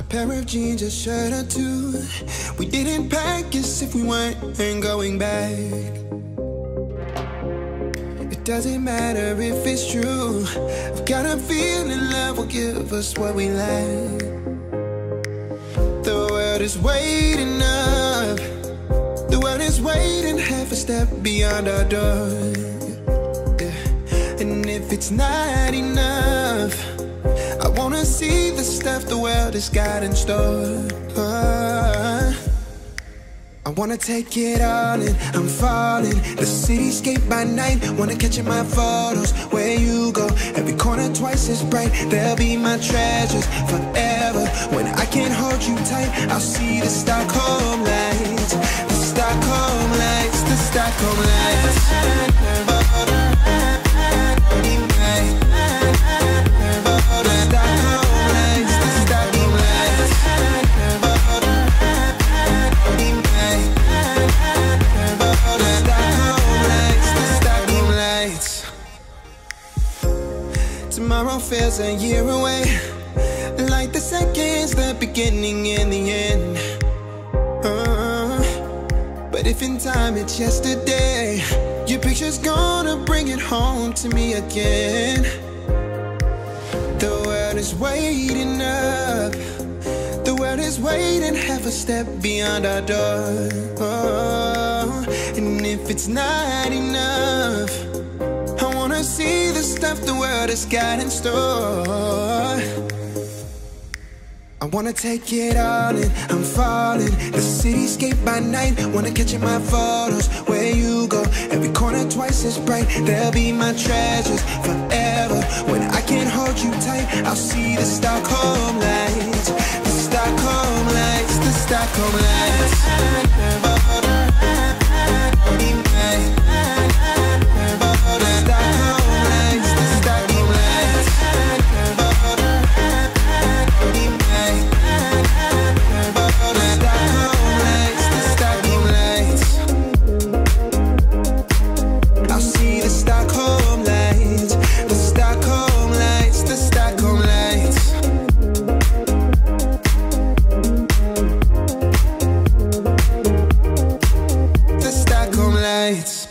pair of jeans, a shirt or two. We didn't pack as if we weren't going back. It doesn't matter if it's true. I've got a feeling love will give us what we lack. The world is waiting up. The world is waiting half a step beyond our door. Yeah. And if it's not enough, I wanna see the stuff the world has got in store. I wanna take it all in, I'm falling. The cityscape by night, wanna catch in my photos. Where you go, every corner twice as bright. They'll be my treasures forever. When I can't hold you tight, I'll see the Stockholm lights. The Stockholm lights, the Stockholm lights. Tomorrow feels a year away, like the seconds, the beginning and the end. But if in time it's yesterday, your picture's gonna bring it home to me again. The world is waiting up. The world is waiting half a step beyond our door. And if it's not enough, I wanna see the stuff the world has got in store. I wanna take it all in, I'm falling. The cityscape by night, wanna catch in my photos. Where you go, every corner twice as bright. They'll be my treasures forever. When I can't hold you tight, I'll see the Stockholm lights. The Stockholm lights, the Stockholm lights. Lights.